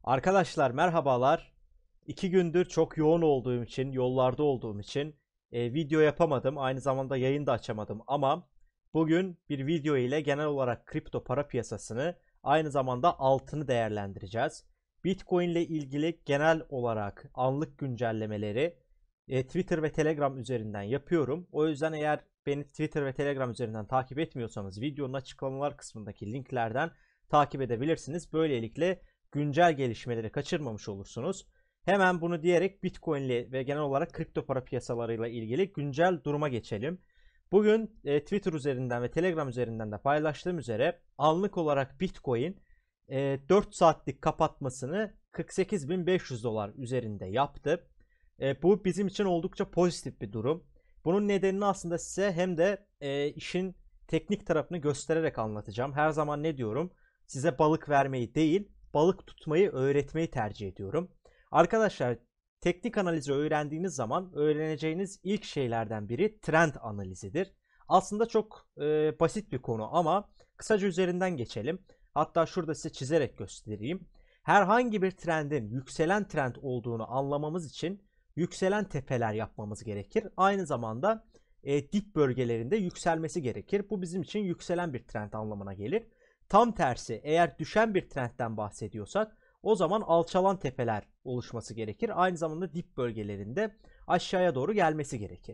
Arkadaşlar merhabalar. 2 gündür çok yoğun olduğum için, yollarda olduğum için video yapamadım. Aynı zamanda yayın da açamadım. Ama bugün bir video ile genel olarak kripto para piyasasını, aynı zamanda altını değerlendireceğiz. Bitcoin ile ilgili genel olarak anlık güncellemeleri Twitter ve Telegram üzerinden yapıyorum. O yüzden eğer beni Twitter ve Telegram üzerinden takip etmiyorsanız videonun açıklamalar kısmındaki linklerden takip edebilirsiniz. Böylelikle güncel gelişmeleri kaçırmamış olursunuz. Hemen bunu diyerek Bitcoin ile ve genel olarak kripto para piyasalarıyla ilgili güncel duruma geçelim. Bugün Twitter üzerinden ve Telegram üzerinden de paylaştığım üzere anlık olarak Bitcoin 4 saatlik kapatmasını 48.500 dolar üzerinde yaptı. Bu bizim için oldukça pozitif bir durum. Bunun nedenini aslında size hem de işin teknik tarafını göstererek anlatacağım. Her zaman ne diyorum? Size balık vermeyi değil, balık tutmayı öğretmeyi tercih ediyorum. Arkadaşlar, teknik analizi öğrendiğiniz zaman öğreneceğiniz ilk şeylerden biri trend analizidir. Aslında çok basit bir konu ama kısaca üzerinden geçelim. Hatta şurada size çizerek göstereyim. Herhangi bir trendin yükselen trend olduğunu anlamamız için yükselen tepeler yapmamız gerekir. Aynı zamanda dip bölgelerinde yükselmesi gerekir. Bu bizim için yükselen bir trend anlamına gelir. Tam tersi, eğer düşen bir trendten bahsediyorsak o zaman alçalan tepeler oluşması gerekir. Aynı zamanda dip bölgelerinde aşağıya doğru gelmesi gerekir.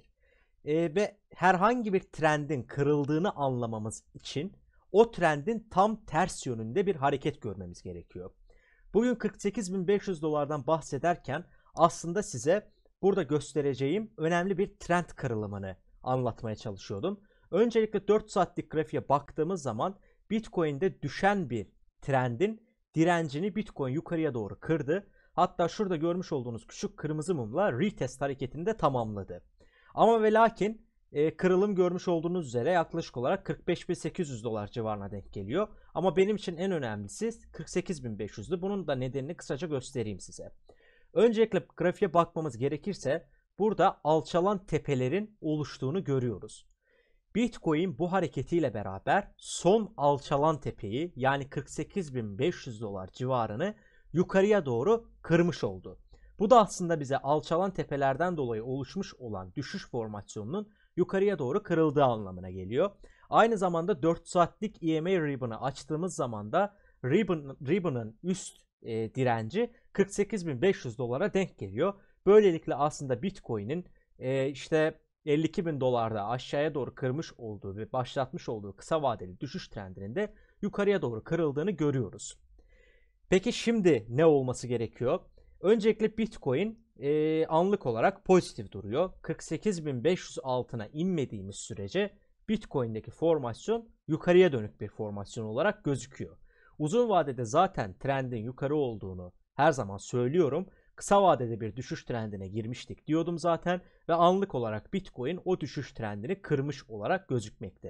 Ve herhangi bir trendin kırıldığını anlamamız için o trendin tam ters yönünde bir hareket görmemiz gerekiyor. Bugün 48.500 dolardan bahsederken aslında size burada göstereceğim önemli bir trend kırılımını anlatmaya çalışıyordum. Öncelikle 4 saatlik grafiğe baktığımız zaman Bitcoin'de düşen bir trendin direncini Bitcoin yukarıya doğru kırdı. Hatta şurada görmüş olduğunuz küçük kırmızı mumla retest hareketini de tamamladı. Ama ve lakin kırılım görmüş olduğunuz üzere yaklaşık olarak 45.800 dolar civarına denk geliyor. Ama benim için en önemlisi 48.500'dü. Bunun da nedenini kısaca göstereyim size. Öncelikle grafiğe bakmamız gerekirse burada alçalan tepelerin oluştuğunu görüyoruz. Bitcoin bu hareketiyle beraber son alçalan tepeyi, yani 48.500 dolar civarını yukarıya doğru kırmış oldu. Bu da aslında bize alçalan tepelerden dolayı oluşmuş olan düşüş formasyonunun yukarıya doğru kırıldığı anlamına geliyor. Aynı zamanda 4 saatlik EMA ribbon'ı açtığımız zaman da ribbon'ın üst direnci 48.500 dolara denk geliyor. Böylelikle aslında Bitcoin'in işte 52.000 dolarda aşağıya doğru kırmış olduğu ve başlatmış olduğu kısa vadeli düşüş trendinin de yukarıya doğru kırıldığını görüyoruz. Peki şimdi ne olması gerekiyor? Öncelikle Bitcoin anlık olarak pozitif duruyor. 48.500 altına inmediğimiz sürece Bitcoin'deki formasyon yukarıya dönük bir formasyon olarak gözüküyor. Uzun vadede zaten trendin yukarı olduğunu her zaman söylüyorum. Kısa vadede bir düşüş trendine girmiştik diyordum zaten ve anlık olarak Bitcoin o düşüş trendini kırmış olarak gözükmekte.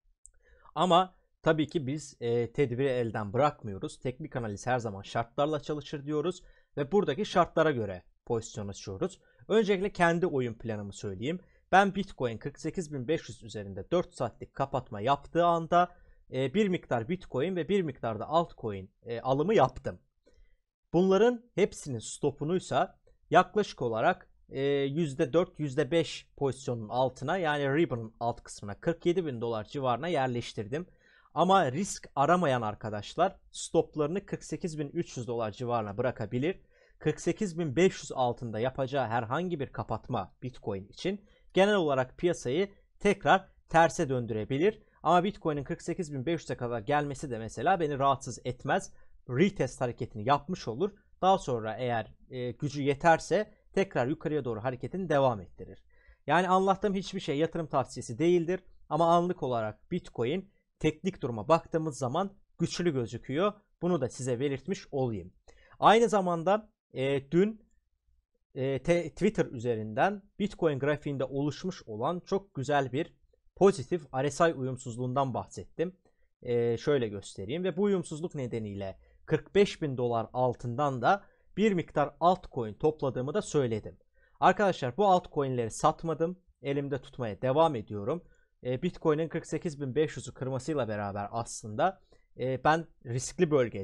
Ama tabii ki biz tedbiri elden bırakmıyoruz. Teknik analiz her zaman şartlarla çalışır diyoruz ve buradaki şartlara göre pozisyon açıyoruz. Öncelikle kendi oyun planımı söyleyeyim. Ben Bitcoin 48.500 üzerinde 4 saatlik kapatma yaptığı anda bir miktar Bitcoin ve bir miktar da altcoin alımı yaptım. Bunların hepsinin stopunuysa yaklaşık olarak %4, %5 pozisyonun altına, yani ribbon'ın alt kısmına 47.000 dolar civarına yerleştirdim. Ama risk aramayan arkadaşlar stoplarını 48.300 dolar civarına bırakabilir. 48.500 altında yapacağı herhangi bir kapatma Bitcoin için genel olarak piyasayı tekrar terse döndürebilir. Ama Bitcoin'in 48.500'e kadar gelmesi de mesela beni rahatsız etmez. Retest hareketini yapmış olur. Daha sonra eğer gücü yeterse tekrar yukarıya doğru hareketini devam ettirir. Yani anlattığım hiçbir şey yatırım tavsiyesi değildir. Ama anlık olarak Bitcoin teknik duruma baktığımız zaman güçlü gözüküyor. Bunu da size belirtmiş olayım. Aynı zamanda dün Twitter üzerinden Bitcoin grafiğinde oluşmuş olan çok güzel bir pozitif RSI uyumsuzluğundan bahsettim. Şöyle göstereyim ve bu uyumsuzluk nedeniyle 45.000 dolar altından da bir miktar altcoin topladığımı da söyledim. Arkadaşlar, bu altcoin'leri satmadım. Elimde tutmaya devam ediyorum. Bitcoin'in 48.500'ü kırmasıyla beraber aslında ben riskli bölgede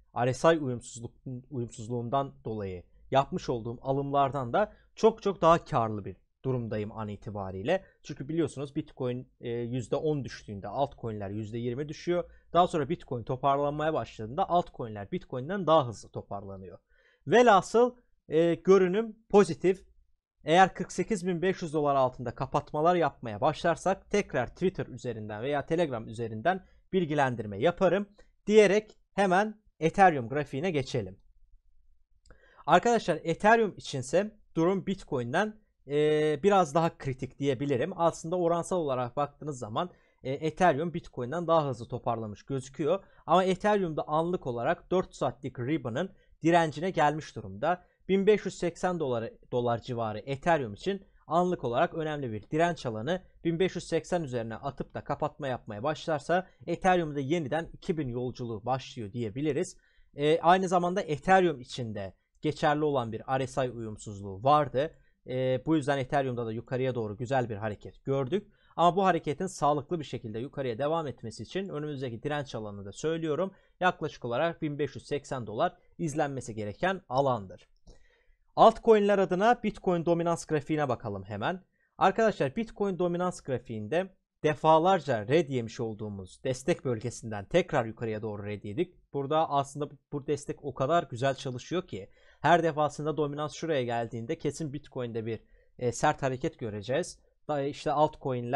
RSI uyumsuzluğundan dolayı yapmış olduğum alımlardan da çok çok daha karlı bir durumdayım an itibariyle. Çünkü biliyorsunuz Bitcoin %10 düştüğünde altcoin'ler %20 düşüyor. Daha sonra Bitcoin toparlanmaya başladığında altcoin'ler Bitcoin'den daha hızlı toparlanıyor. Velhasıl görünüm pozitif. Eğer 48.500 dolar altında kapatmalar yapmaya başlarsak tekrar Twitter üzerinden veya Telegram üzerinden bilgilendirme yaparım diyerek hemen Ethereum grafiğine geçelim. Arkadaşlar Ethereum içinse durum Bitcoin'den biraz daha kritik diyebilirim. Aslında oransal olarak baktığınız zaman Ethereum Bitcoin'den daha hızlı toparlamış gözüküyor. Ama Ethereum'da anlık olarak 4 saatlik Ribbon'ın direncine gelmiş durumda. 1580 dolar civarı Ethereum için anlık olarak önemli bir direnç alanı. 1580 üzerine atıp da kapatma yapmaya başlarsa Ethereum'da yeniden 2000 yolculuğu başlıyor diyebiliriz. Aynı zamanda Ethereum içinde geçerli olan bir RSI uyumsuzluğu vardı. Bu yüzden Ethereum'da da yukarıya doğru güzel bir hareket gördük. Ama bu hareketin sağlıklı bir şekilde yukarıya devam etmesi için önümüzdeki direnç alanını da söylüyorum. Yaklaşık olarak 1580 dolar izlenmesi gereken alandır. Altcoin'ler adına Bitcoin dominans grafiğine bakalım hemen. Arkadaşlar Bitcoin dominans grafiğinde defalarca red yemiş olduğumuz destek bölgesinden tekrar yukarıya doğru red yedik. Burada aslında bu destek o kadar güzel çalışıyor ki her defasında dominans şuraya geldiğinde kesin Bitcoin'de bir sert hareket göreceğiz. İşte altcoin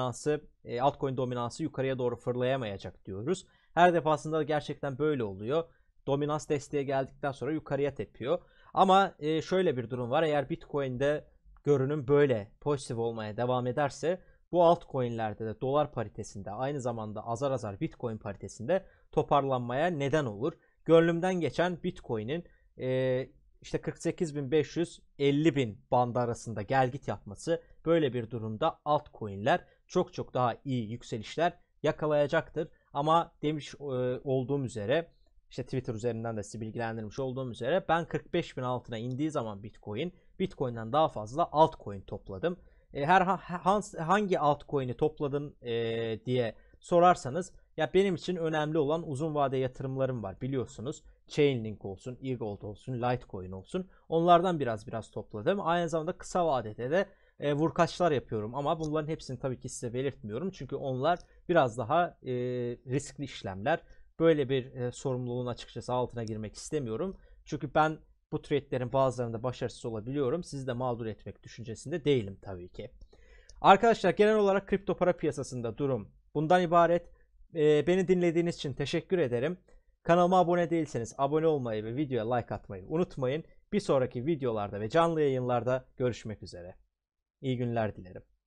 dominansı yukarıya doğru fırlayamayacak diyoruz. Her defasında gerçekten böyle oluyor. Dominans desteğe geldikten sonra yukarıya tepiyor. Ama şöyle bir durum var. Eğer Bitcoin'de görünüm böyle pozitif olmaya devam ederse bu altcoin'lerde de dolar paritesinde aynı zamanda azar azar Bitcoin paritesinde toparlanmaya neden olur. Gönlümden geçen Bitcoin'in işte 48.500-50.000 bandı arasında gelgit yapması, böyle bir durumda altcoin'ler çok çok daha iyi yükselişler yakalayacaktır. Ama demiş olduğum üzere, işte Twitter üzerinden de sizi bilgilendirmiş olduğum üzere ben 45.000 altına indiği zaman Bitcoin'den daha fazla altcoin topladım. Hangi altcoin'i topladın diye sorarsanız, ya benim için önemli olan uzun vade yatırımlarım var biliyorsunuz. Chainlink olsun, eGold olsun, Litecoin olsun. Onlardan biraz topladım. Aynı zamanda kısa vadede de vurkaçlar yapıyorum ama bunların hepsini tabii ki size belirtmiyorum. Çünkü onlar biraz daha riskli işlemler. Böyle bir sorumluluğun açıkçası altına girmek istemiyorum. Çünkü ben bu trade'lerin bazılarında başarısız olabiliyorum. Sizi de mağdur etmek düşüncesinde değilim tabii ki. Arkadaşlar genel olarak kripto para piyasasında durum bundan ibaret. Beni dinlediğiniz için teşekkür ederim. Kanalıma abone değilseniz abone olmayı ve videoya like atmayı unutmayın. Bir sonraki videolarda ve canlı yayınlarda görüşmek üzere. İyi günler dilerim.